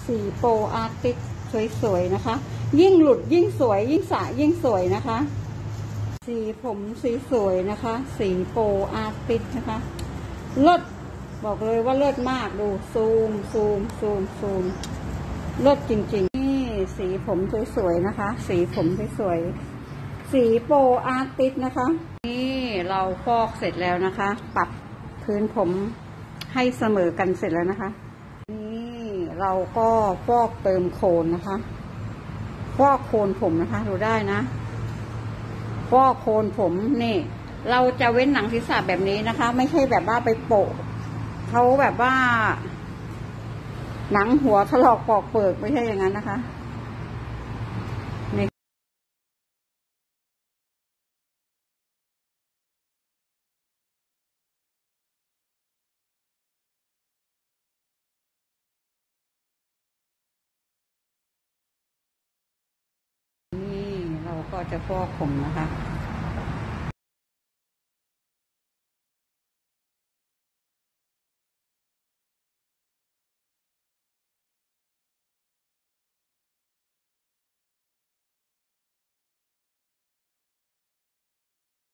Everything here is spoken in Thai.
สีโปรอาร์ติสสวยๆนะคะยิ่งหลุดยิ่งสวยยิ่งสระยิ่งสวยนะคะสีผมสีสวยนะคะสีโปรอาร์ติสนะคะเลิศบอกเลยว่าเลิศมากดูซูมเลิศจริงๆนี่สีผมสวยๆนะคะสีผมสวยๆสีโปรอาร์ติสนะคะนี่เราฟอกเสร็จแล้วนะคะปรับพื้นผมให้เสมอกันเสร็จแล้วนะคะนี่เราก็ฟอกเติมโคนนะคะฟอกโคนผมนะคะดูได้นะฟอกโคนผมนี่เราจะเว้นหนังศีรษะแบบนี้นะคะไม่ใช่แบบว่าไปโปะเขาแบบว่าหนังหัวถลอกปอกเปิกไม่ใช่อย่างนั้นนะคะนี่เราก็จะฟอกผมนะคะ